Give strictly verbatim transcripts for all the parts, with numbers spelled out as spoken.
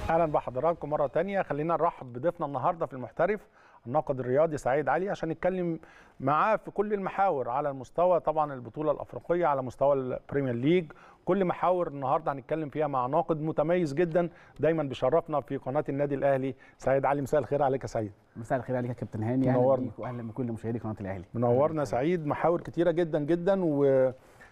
اهلا بحضراتكم مره تانية. خلينا نرحب بضيفنا النهارده في المحترف الناقد الرياضي سعيد علي عشان نتكلم معاه في كل المحاور على المستوى طبعا البطوله الافريقيه، على مستوى البريمير ليج، كل محاور النهارده هنتكلم فيها مع ناقد متميز جدا دايما بيشرفنا في قناه النادي الاهلي. سعيد علي، مساء الخير عليك يا سعيد. مساء الخير عليك يا كابتن هاني، اهلا بيك واهلا بكل مشاهدي قناه الاهلي. منورنا سعيد. محاور كتيره جدا جدا و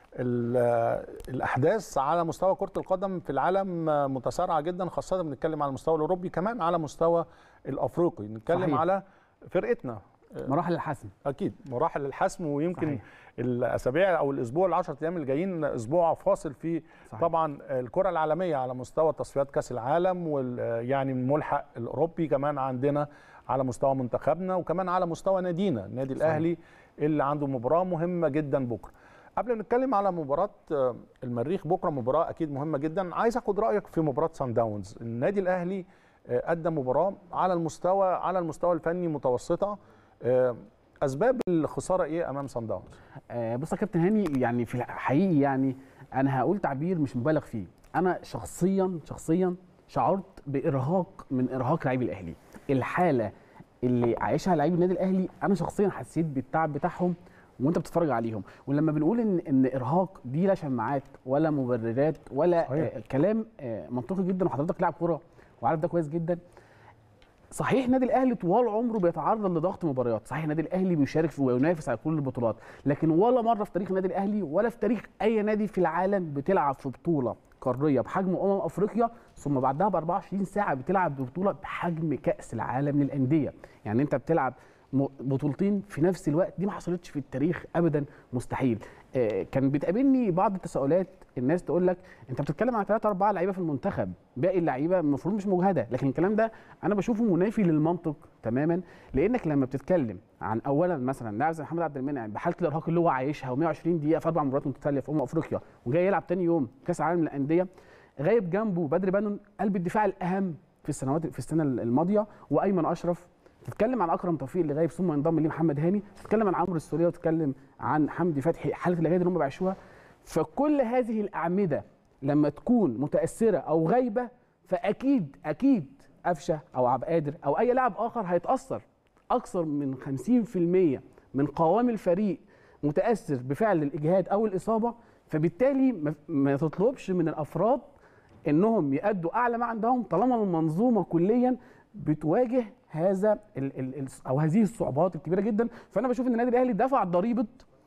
الاحداث على مستوى كره القدم في العالم متسارعه جدا، خاصه بنتكلم على المستوى الاوروبي، كمان على مستوى الافريقي. نتكلم صحيح. على فرقتنا مراحل الحسم، اكيد مراحل الحسم، ويمكن صحيح. الاسابيع او الاسبوع العشرة ايام اللي جايين اسبوع فاصل في صحيح. طبعا الكره العالميه على مستوى تصفيات كاس العالم، ويعني الملحق الاوروبي كمان عندنا على مستوى منتخبنا، وكمان على مستوى نادينا النادي صحيح. الاهلي اللي عنده مباراه مهمه جدا بكره. قبل ما نتكلم على مباراه المريخ بكره، مباراه اكيد مهمه جدا، عايز اخد رايك في مباراه سان داونز. النادي الاهلي قدم مباراه على المستوى على المستوى الفني متوسطه. اسباب الخساره ايه امام سان داونز؟ آه بص يا كابتن هاني، يعني في الحقيقي يعني انا هقول تعبير مش مبالغ فيه، انا شخصيا شخصيا شعرت بارهاق من ارهاق لاعبي الاهلي. الحاله اللي عايشها لاعبي النادي الاهلي انا شخصيا حسيت بالتعب بتاعهم وانت بتتفرج عليهم. ولما بنقول ان ان ارهاق دي لا شماعات ولا مبررات ولا آه كلام آه منطقي جدا، وحضرتك لاعب كوره وعارف ده كويس جدا. صحيح النادي الاهلي طوال عمره بيتعرض لضغط مباريات، صحيح النادي الاهلي بيشارك وينافس على كل البطولات، لكن ولا مره في تاريخ النادي الاهلي ولا في تاريخ اي نادي في العالم بتلعب في بطوله قاريه بحجم امم افريقيا ثم بعدها ب أربعة وعشرين ساعه بتلعب ببطوله بحجم كاس العالم للانديه. يعني انت بتلعب بطولتين في نفس الوقت، دي ما حصلتش في التاريخ ابدا، مستحيل. آه كان بتقابلني بعض التساؤلات، الناس تقول لك انت بتتكلم عن ثلاثة أربعة لعيبه في المنتخب، باقي اللعيبه المفروض مش مجهده، لكن الكلام ده انا بشوفه منافي للمنطق تماما. لانك لما بتتكلم عن اولا مثلا لاعب زي محمد عبد المنعم بحاله الارهاق اللي هو عايشها ومئة وعشرين دقيقه في اربع مباريات متتاليه في امم افريقيا، وجاي يلعب ثاني يوم كاس العالم للانديه، غايب جنبه بدر بنون قلب الدفاع الاهم في السنوات في السنه الماضيه، وايمن اشرف، تتكلم عن اكرم توفيق اللي غايب ثم انضم ليه محمد هاني، تتكلم عن عمرو السوليه، وتتكلم عن حمدي فتحي، حاله الاجهاد اللي هم بيعيشوها. فكل هذه الاعمده لما تكون متاثره او غايبه فاكيد اكيد قفشه او عبد القادر او اي لاعب اخر هيتاثر. اكثر من خمسين في المية من قوام الفريق متاثر بفعل الاجهاد او الاصابه، فبالتالي ما تطلبش من الافراد انهم يأدوا اعلى ما عندهم طالما المنظومه كليا بتواجه هذا ال ال او هذه الصعوبات الكبيره جدا. فانا بشوف ان النادي الاهلي دفع ضريبه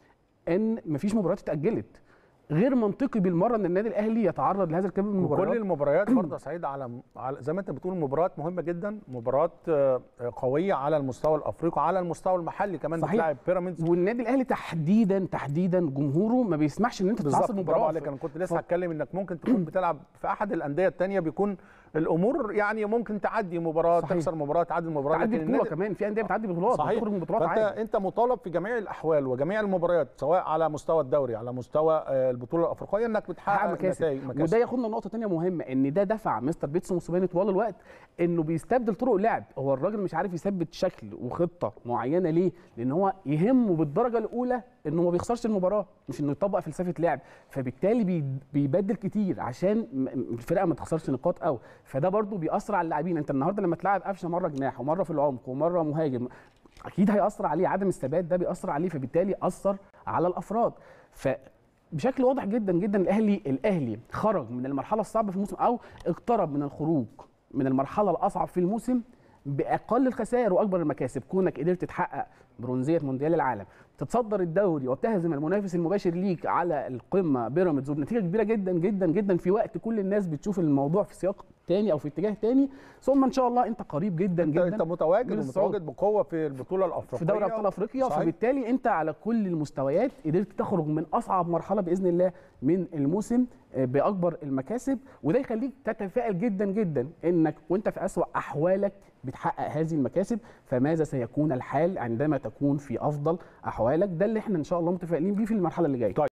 ان مفيش مباريات اتاجلت. غير منطقي بالمره ان النادي الاهلي يتعرض لهذا الكم من المباريات. كل المباريات برضه سعيد على زي ما انت بتقول مباريات مهمه جدا، مباريات قويه على المستوى الافريقي، على المستوى المحلي كمان. بتلاعب بيراميدز، والنادي الاهلي تحديدا تحديدا جمهوره ما بيسمحش ان انت تعصر مباراه. برافو عليك. انا كنت لسه هتكلم انك ممكن تكون بتلعب في احد الانديه الثانيه بيكون الامور يعني ممكن تعدي مباراه، تخسر مباراه، تعدي مباراه، تعدي بطوله كمان. في انديه بتعدي بطولات، بتخرج من بطولات عادي. فانت انت مطالب في جميع الاحوال وجميع المباريات، سواء على مستوى الدوري على مستوى البطوله الافريقيه، انك بتحقق نتائج. وده ياخدنا لنقطه ثانيه مهمه، ان ده دفع مستر بيتسو موسيماني طوال الوقت انه بيستبدل طرق لعب. هو الراجل مش عارف يثبت شكل وخطه معينه، ليه؟ لان هو يهمه بالدرجه الاولى انه ما بيخسرش المباراه، مش انه يطبق فلسفه لعب، فبالتالي بيبدل كتير عشان الفرقه ما تخسرش نقاط. او فده برضو بيأثر على اللاعبين. انت النهارده لما تلعب قفشه مره جناح ومره في العمق ومره مهاجم، اكيد هيأثر عليه، عدم الثبات ده بيأثر عليه، فبالتالي أثر على الافراد. فبشكل واضح جدا جدا الاهلي الاهلي خرج من المرحله الصعبه في الموسم، او اقترب من الخروج من المرحله الاصعب في الموسم باقل الخسائر واكبر المكاسب. كونك قدرت تحقق برونزيه مونديال العالم، تتصدر الدوري وبتهزم المنافس المباشر ليك على القمه بيراميدز وبنتيجه كبيره جدا جدا جدا في وقت كل الناس بتشوف الموضوع في سياق تاني او في اتجاه تاني، ثم ان شاء الله انت قريب جدا انت جدا انت متواجد ومتواجد بقوه في البطوله الافريقيه في دوري ابطال افريقيا. فبالتالي انت على كل المستويات قدرت تخرج من اصعب مرحله باذن الله من الموسم باكبر المكاسب، وده يخليك تتفائل جدا جدا انك وانت في اسوأ احوالك بتحقق هذه المكاسب، فماذا سيكون الحال عندما تكون في افضل احوالك؟ ده اللي احنا ان شاء الله متفائلين بيه في المرحله اللي جايه.